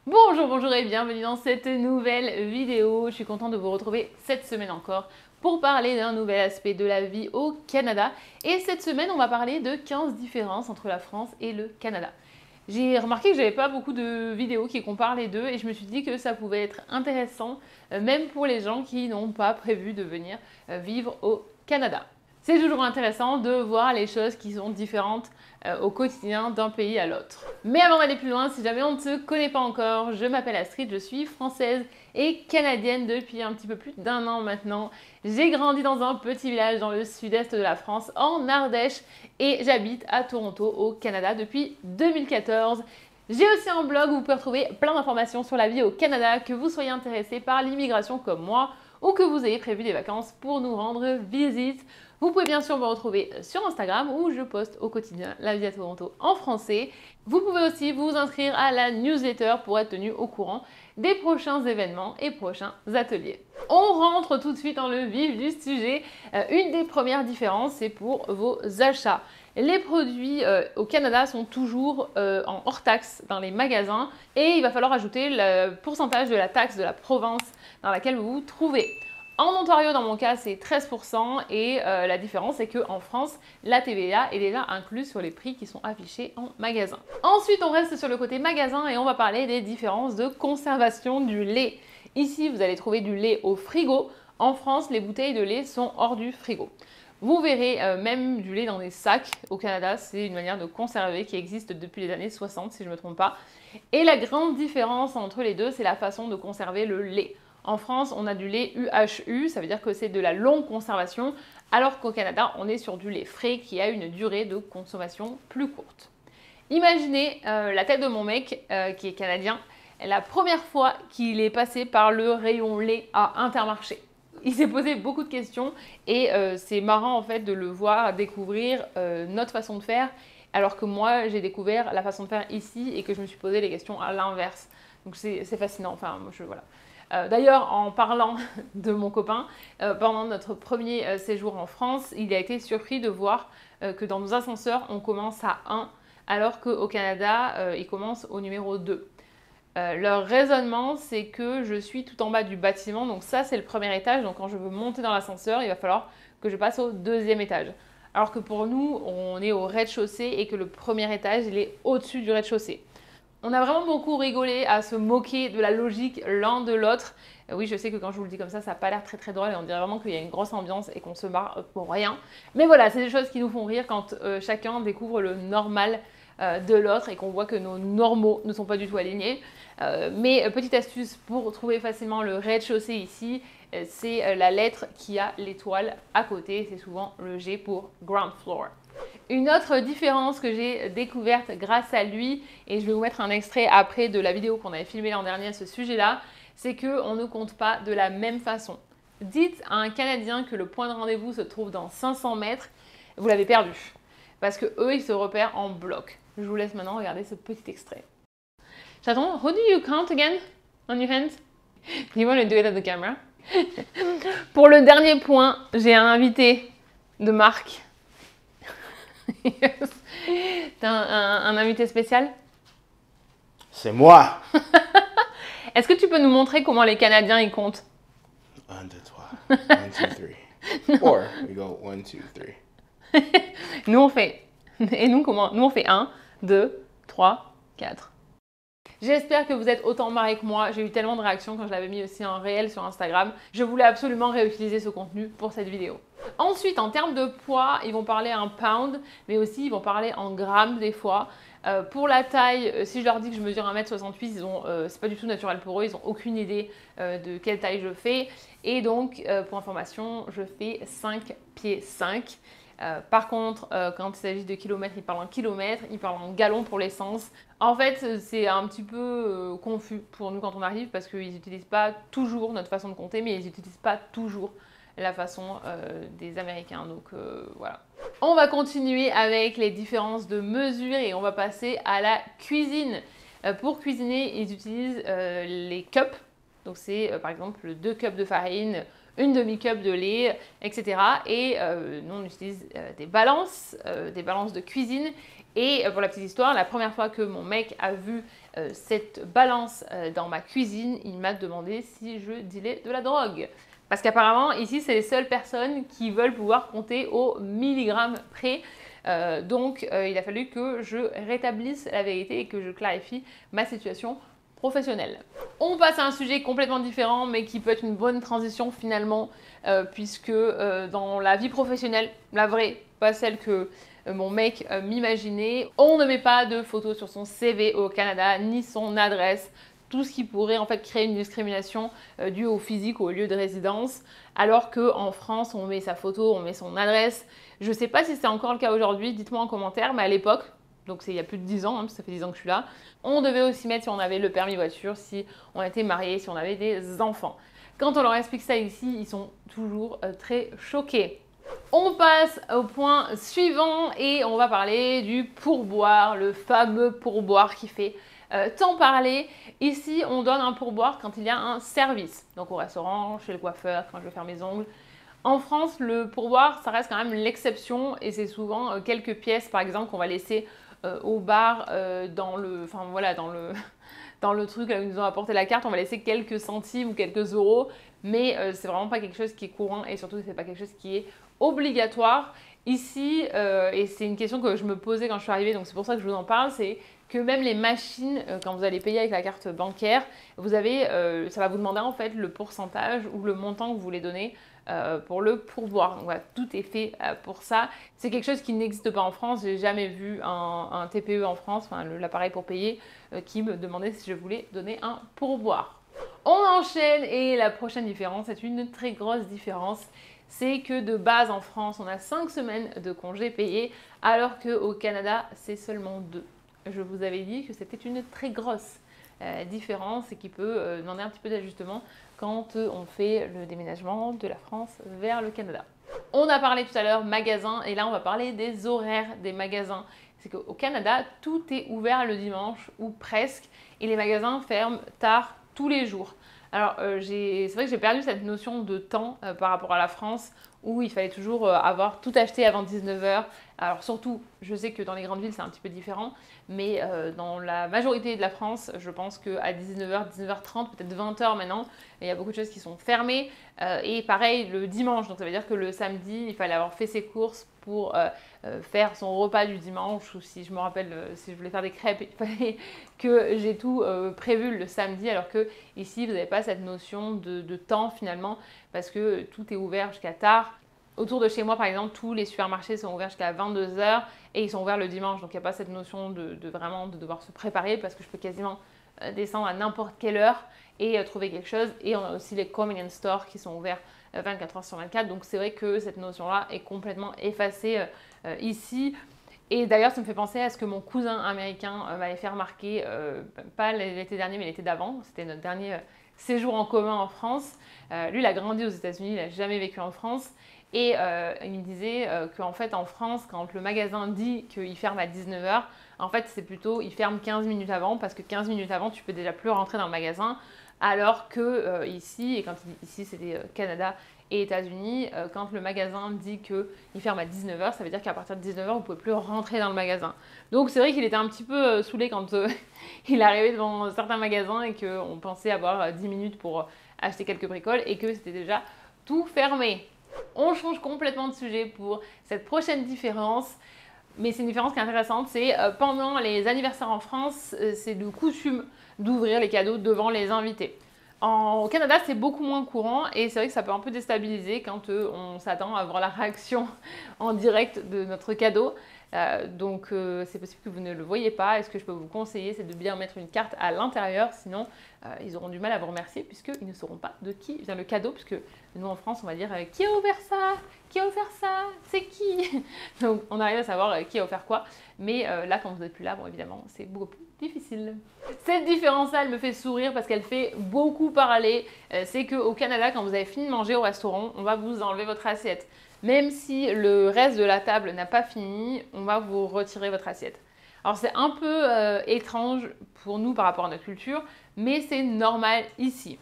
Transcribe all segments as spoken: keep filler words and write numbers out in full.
Bonjour, bonjour et bienvenue dans cette nouvelle vidéo. Je suis contente de vous retrouver cette semaine encore pour parler d'un nouvel aspect de la vie au Canada. Et cette semaine, on va parler de quinze différences entre la France et le Canada. J'ai remarqué que j'avais pas beaucoup de vidéos qui comparent les deux et je me suis dit que ça pouvait être intéressant, euh, même pour les gens qui n'ont pas prévu de venir euh, vivre au Canada. C'est toujours intéressant de voir les choses qui sont différentes euh, au quotidien d'un pays à l'autre. Mais avant d'aller plus loin, si jamais on ne se connaît pas encore, je m'appelle Astrid, je suis française et canadienne depuis un petit peu plus d'un an maintenant. J'ai grandi dans un petit village dans le sud-est de la France, en Ardèche, et j'habite à Toronto, au Canada, depuis deux mille quatorze. J'ai aussi un blog où vous pouvez retrouver plein d'informations sur la vie au Canada, que vous soyez intéressé par l'immigration comme moi, ou que vous ayez prévu des vacances pour nous rendre visite. Vous pouvez bien sûr me retrouver sur Instagram où je poste au quotidien la vie à Toronto en français. Vous pouvez aussi vous inscrire à la newsletter pour être tenu au courant des prochains événements et prochains ateliers. On rentre tout de suite dans le vif du sujet. Euh, une des premières différences, c'est pour vos achats. Les produits euh, au Canada sont toujours euh, en hors taxe dans les magasins et il va falloir ajouter le pourcentage de la taxe de la province dans laquelle vous vous trouvez. En Ontario, dans mon cas, c'est treize pour cent et euh, la différence, c'est qu'en France, la T V A est déjà incluse sur les prix qui sont affichés en magasin. Ensuite, on reste sur le côté magasin et on va parler des différences de conservation du lait. Ici, vous allez trouver du lait au frigo. En France, les bouteilles de lait sont hors du frigo. Vous verrez euh, même du lait dans des sacs au Canada, c'est une manière de conserver qui existe depuis les années soixante si je ne me trompe pas. Et la grande différence entre les deux, c'est la façon de conserver le lait. En France, on a du lait U H U, ça veut dire que c'est de la longue conservation, alors qu'au Canada, on est sur du lait frais qui a une durée de consommation plus courte. Imaginez euh, la tête de mon mec euh, qui est canadien, la première fois qu'il est passé par le rayon lait à Intermarché. Il s'est posé beaucoup de questions et euh, c'est marrant en fait de le voir découvrir euh, notre façon de faire, alors que moi j'ai découvert la façon de faire ici et que je me suis posé les questions à l'inverse. Donc c'est fascinant, enfin moi je voilà. Euh, D'ailleurs, en parlant de mon copain, euh, pendant notre premier euh, séjour en France, il a été surpris de voir euh, que dans nos ascenseurs, on commence à un, alors qu'au Canada, euh, il commence au numéro deux. Euh, leur raisonnement, c'est que je suis tout en bas du bâtiment, donc ça c'est le premier étage, donc quand je veux monter dans l'ascenseur, il va falloir que je passe au deuxième étage. Alors que pour nous, on est au rez-de-chaussée et que le premier étage, il est au-dessus du rez-de-chaussée. On a vraiment beaucoup rigolé à se moquer de la logique l'un de l'autre. Euh, oui, je sais que quand je vous le dis comme ça, ça n'a pas l'air très très drôle et on dirait vraiment qu'il y a une grosse ambiance et qu'on se marre pour rien. Mais voilà, c'est des choses qui nous font rire quand euh, chacun découvre le normal euh, de l'autre et qu'on voit que nos normaux ne sont pas du tout alignés. Euh, mais euh, petite astuce pour trouver facilement le rez-de-chaussée ici, euh, c'est euh, la lettre qui a l'étoile à côté. C'est souvent le G pour ground floor. Une autre différence que j'ai découverte grâce à lui, et je vais vous mettre un extrait après de la vidéo qu'on avait filmée l'an dernier à ce sujet-là, c'est qu'on ne compte pas de la même façon. Dites à un Canadien que le point de rendez-vous se trouve dans cinq cents mètres, vous l'avez perdu. Parce que eux, ils se repèrent en bloc. Je vous laisse maintenant regarder ce petit extrait. Chaton, how do you count again on your hands? Do you want to do it at the camera? Pour le dernier point, j'ai un invité de marque. Yes. T'as un, un, un invité spécial? C'est moi. Est-ce que tu peux nous montrer comment les Canadiens ils comptent? Un, deux, trois. One, two, three. Or we go one, two, three. Nous on fait. Et nous comment? Nous on fait un, deux, trois, quatre. J'espère que vous êtes autant marrés que moi. J'ai eu tellement de réactions quand je l'avais mis aussi en réel sur Instagram. Je voulais absolument réutiliser ce contenu pour cette vidéo. Ensuite, en termes de poids, ils vont parler en pound, mais aussi ils vont parler en grammes des fois. Euh, pour la taille, si je leur dis que je mesure un mètre soixante-huit, ils ont, euh, c'est pas du tout naturel pour eux, ils n'ont aucune idée euh, de quelle taille je fais. Et donc, euh, pour information, je fais cinq pieds cinq. Euh, par contre, euh, quand il s'agit de kilomètres, ils parlent en kilomètres, ils parlent en gallons pour l'essence. En fait, c'est un petit peu euh, confus pour nous quand on arrive parce qu'ils n'utilisent pas toujours notre façon de compter, mais ils n'utilisent pas toujours la façon euh, des Américains. Donc euh, voilà. On va continuer avec les différences de mesure et on va passer à la cuisine. Euh, pour cuisiner, ils utilisent euh, les cups. Donc c'est euh, par exemple deux cups de farine, une demi-cup de lait, et cetera. Et euh, nous, on utilise euh, des balances, euh, des balances de cuisine. Et euh, pour la petite histoire, la première fois que mon mec a vu euh, cette balance euh, dans ma cuisine, il m'a demandé si je dealais de la drogue. Parce qu'apparemment, ici, c'est les seules personnes qui veulent pouvoir compter au milligramme près. Euh, donc, euh, il a fallu que je rétablisse la vérité et que je clarifie ma situation professionnelle. On passe à un sujet complètement différent, mais qui peut être une bonne transition finalement, euh, puisque euh, dans la vie professionnelle, la vraie, pas celle que euh, mon mec euh, m'imaginait, on ne met pas de photos sur son C V au Canada, ni son adresse, tout ce qui pourrait en fait créer une discrimination euh, due au physique ou au lieu de résidence, alors qu'en France, on met sa photo, on met son adresse. Je ne sais pas si c'est encore le cas aujourd'hui, dites-moi en commentaire, mais à l'époque, donc c'est il y a plus de dix ans, hein, ça fait dix ans que je suis là, on devait aussi mettre si on avait le permis voiture, si on était marié, si on avait des enfants. Quand on leur explique ça ici, ils sont toujours euh, très choqués. On passe au point suivant et on va parler du pourboire, le fameux pourboire qui fait euh, tant parler. Ici, on donne un pourboire quand il y a un service, donc au restaurant, chez le coiffeur, quand je vais faire mes ongles. En France, le pourboire, ça reste quand même l'exception et c'est souvent euh, quelques pièces, par exemple, qu'on va laisser euh, au bar euh, dans le, enfin voilà, dans le, dans le truc là où ils nous ont apporté la carte, on va laisser quelques centimes ou quelques euros, mais euh, c'est vraiment pas quelque chose qui est courant et surtout c'est pas quelque chose qui est obligatoire. Ici, euh, et c'est une question que je me posais quand je suis arrivée, donc c'est pour ça que je vous en parle, c'est que même les machines, euh, quand vous allez payer avec la carte bancaire, vous avez, euh, ça va vous demander en fait le pourcentage ou le montant que vous voulez donner Euh, pour le pourboire. Donc voilà, tout est fait euh, pour ça. C'est quelque chose qui n'existe pas en France. J'ai jamais vu un, un T P E en France, enfin l'appareil pour payer, euh, qui me demandait si je voulais donner un pourboire. On enchaîne et la prochaine différence, c'est une très grosse différence. C'est que de base en France, on a cinq semaines de congés payés, alors qu'au Canada, c'est seulement deux. Je vous avais dit que c'était une très grosse euh, différence et qui peut euh, demander un petit peu d'ajustement quand euh, on fait le déménagement de la France vers le Canada. On a parlé tout à l'heure magasin et là on va parler des horaires des magasins. C'est qu'au Canada, tout est ouvert le dimanche ou presque et les magasins ferment tard tous les jours. Alors euh, c'est vrai que j'ai perdu cette notion de temps euh, par rapport à la France où il fallait toujours euh, avoir tout acheté avant dix-neuf heures. Alors surtout, je sais que dans les grandes villes c'est un petit peu différent, mais euh, dans la majorité de la France, je pense qu'à dix-neuf heures, dix-neuf heures trente, peut-être vingt heures maintenant, il y a beaucoup de choses qui sont fermées. Euh, et pareil le dimanche, donc ça veut dire que le samedi, il fallait avoir fait ses courses pour euh, euh, faire son repas du dimanche, ou si je me rappelle, euh, si je voulais faire des crêpes, il fallait que j'ai tout euh, prévu le samedi, alors que ici, vous n'avez pas cette notion de, de temps finalement, parce que tout est ouvert jusqu'à tard. Autour de chez moi, par exemple, tous les supermarchés sont ouverts jusqu'à vingt-deux heures et ils sont ouverts le dimanche, donc il n'y a pas cette notion de, de vraiment de devoir se préparer, parce que je peux quasiment euh, descendre à n'importe quelle heure et euh, trouver quelque chose. Et on a aussi les convenience stores qui sont ouverts vingt-quatre heures sur vingt-quatre. Donc c'est vrai que cette notion-là est complètement effacée euh, ici. Et d'ailleurs, ça me fait penser à ce que mon cousin américain euh, m'avait fait remarquer, euh, pas l'été dernier, mais l'été d'avant. C'était notre dernier euh, séjour en commun en France. Euh, lui, il a grandi aux États-Unis, il n'a jamais vécu en France. Et euh, il me disait euh, qu'en fait, en France, quand le magasin dit qu'il ferme à dix-neuf heures, en fait, c'est plutôt, il ferme quinze minutes avant, parce que quinze minutes avant, tu peux déjà plus rentrer dans le magasin. Alors que euh, ici, et quand il dit ici, c'était euh, Canada et États-Unis, euh, quand le magasin dit qu'il ferme à dix-neuf heures, ça veut dire qu'à partir de dix-neuf heures, vous ne pouvez plus rentrer dans le magasin. Donc c'est vrai qu'il était un petit peu euh, saoulé quand euh, il arrivait devant certains magasins et qu'on pensait avoir euh, dix minutes pour euh, acheter quelques bricoles et que c'était déjà tout fermé. On change complètement de sujet pour cette prochaine différence. Mais c'est une différence qui est intéressante, c'est euh, pendant les anniversaires en France, euh, c'est de coutume d'ouvrir les cadeaux devant les invités. En, au Canada, c'est beaucoup moins courant et c'est vrai que ça peut un peu déstabiliser quand euh, on s'attend à voir la réaction en direct de notre cadeau. Euh, donc euh, c'est possible que vous ne le voyez pas. Et ce que je peux vous conseiller, c'est de bien mettre une carte à l'intérieur, sinon euh, ils auront du mal à vous remercier puisqu'ils ne sauront pas de qui vient le cadeau, puisque nous en France on va dire euh, qui a ouvert ça, qui a offert ça, c'est qui. Donc on arrive à savoir euh, qui a offert quoi, mais euh, là quand vous n'êtes plus là, bon évidemment c'est beaucoup plus difficile. Cette différence-là, elle me fait sourire parce qu'elle fait beaucoup parler. Euh, c'est qu'au Canada, quand vous avez fini de manger au restaurant, on va vous enlever votre assiette. Même si le reste de la table n'a pas fini, on va vous retirer votre assiette. Alors c'est un peu euh, étrange pour nous par rapport à notre culture, mais c'est normal ici.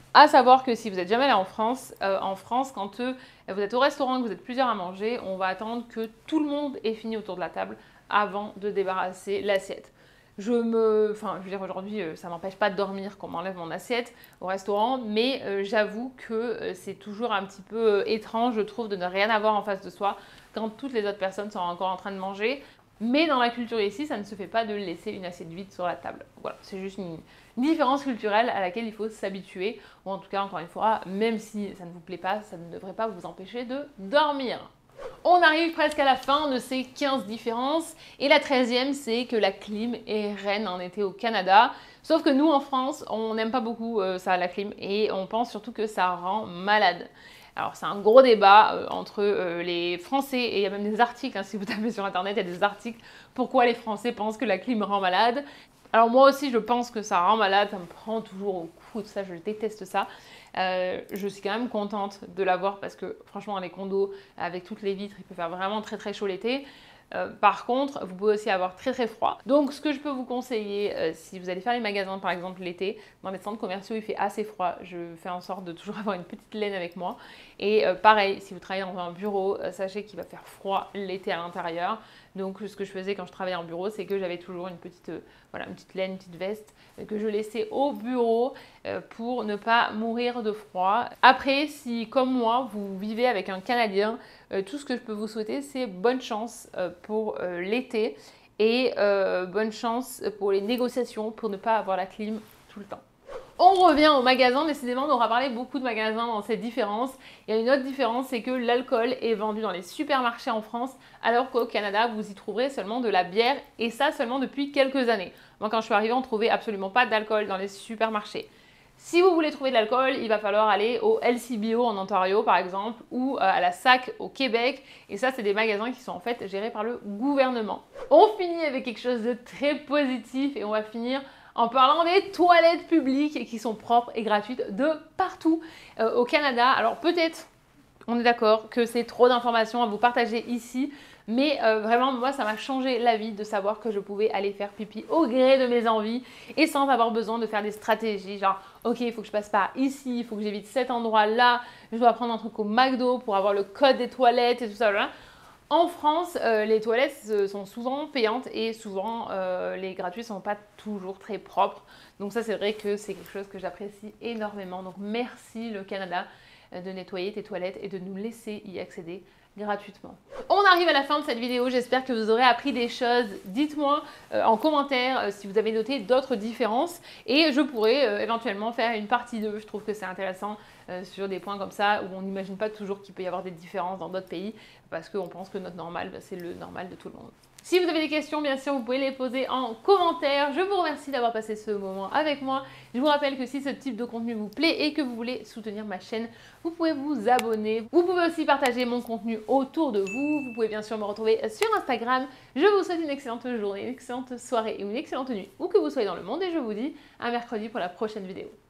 À savoir que si vous n'êtes jamais allé en France, euh, en France, quand euh, vous êtes au restaurant, que vous êtes plusieurs à manger, on va attendre que tout le monde ait fini autour de la table avant de débarrasser l'assiette. Je me, enfin, je veux dire aujourd'hui, euh, ça m'empêche pas de dormir qu'on m'enlève mon assiette au restaurant, mais euh, j'avoue que euh, c'est toujours un petit peu euh, étrange, je trouve, de ne rien avoir en face de soi quand toutes les autres personnes sont encore en train de manger. Mais dans la culture ici, ça ne se fait pas de laisser une assiette vide sur la table. Voilà, c'est juste une, une différence culturelle à laquelle il faut s'habituer. Ou en tout cas, encore une fois, même si ça ne vous plaît pas, ça ne devrait pas vous empêcher de dormir. On arrive presque à la fin de ces quinze différences. Et la treizième, c'est que la clim est reine en été au Canada. Sauf que nous, en France, on n'aime pas beaucoup euh, ça, la clim. Et on pense surtout que ça rend malade. Alors c'est un gros débat euh, entre euh, les Français, et il y a même des articles, hein, si vous tapez sur internet, il y a des articles pourquoi les Français pensent que la clim rend malade. Alors moi aussi je pense que ça rend malade, ça me prend toujours au cou, tout ça, je déteste ça. Euh, je suis quand même contente de l'avoir parce que franchement dans les condos, avec toutes les vitres, il peut faire vraiment très très chaud l'été. Euh, par contre, vous pouvez aussi avoir très très froid. Donc ce que je peux vous conseiller, euh, si vous allez faire les magasins par exemple l'été, dans les centres commerciaux il fait assez froid, je fais en sorte de toujours avoir une petite laine avec moi. Et euh, pareil, si vous travaillez dans un bureau, euh, sachez qu'il va faire froid l'été à l'intérieur. Donc ce que je faisais quand je travaillais en bureau, c'est que j'avais toujours une petite, euh, voilà, une petite laine, une petite veste euh, que je laissais au bureau euh, pour ne pas mourir de froid. Après, si comme moi, vous vivez avec un Canadien, euh, tout ce que je peux vous souhaiter, c'est bonne chance euh, pour euh, l'été et euh, bonne chance pour les négociations pour ne pas avoir la clim tout le temps. On revient au magasin, décidément on aura parlé beaucoup de magasins dans cette différence. Il y a une autre différence, c'est que l'alcool est vendu dans les supermarchés en France, alors qu'au Canada, vous y trouverez seulement de la bière, et ça seulement depuis quelques années. Moi quand je suis arrivée, on ne trouvait absolument pas d'alcool dans les supermarchés. Si vous voulez trouver de l'alcool, il va falloir aller au L C B O en Ontario par exemple, ou à la S A C au Québec, et ça c'est des magasins qui sont en fait gérés par le gouvernement. On finit avec quelque chose de très positif, et on va finir en parlant des toilettes publiques qui sont propres et gratuites de partout euh, au Canada. Alors peut-être, on est d'accord que c'est trop d'informations à vous partager ici, mais euh, vraiment moi ça m'a changé la vie de savoir que je pouvais aller faire pipi au gré de mes envies et sans avoir besoin de faire des stratégies genre ok il faut que je passe par ici, il faut que j'évite cet endroit là, je dois prendre un truc au McDo pour avoir le code des toilettes et tout ça. Là. En France, euh, les toilettes sont souvent payantes et souvent euh, les gratuits ne sont pas toujours très propres. Donc ça c'est vrai que c'est quelque chose que j'apprécie énormément. Donc merci le Canada de nettoyer tes toilettes et de nous laisser y accéder gratuitement. On arrive à la fin de cette vidéo, j'espère que vous aurez appris des choses. Dites-moi euh, en commentaire euh, si vous avez noté d'autres différences et je pourrais euh, éventuellement faire une partie deux. Je trouve que c'est intéressant euh, sur des points comme ça où on n'imagine pas toujours qu'il peut y avoir des différences dans d'autres pays parce qu'on pense que notre normal, bah, c'est le normal de tout le monde. Si vous avez des questions, bien sûr, vous pouvez les poser en commentaire. Je vous remercie d'avoir passé ce moment avec moi. Je vous rappelle que si ce type de contenu vous plaît et que vous voulez soutenir ma chaîne, vous pouvez vous abonner. Vous pouvez aussi partager mon contenu autour de vous. Vous pouvez bien sûr me retrouver sur Instagram. Je vous souhaite une excellente journée, une excellente soirée et une excellente nuit, où que vous soyez dans le monde. Et je vous dis à mercredi pour la prochaine vidéo.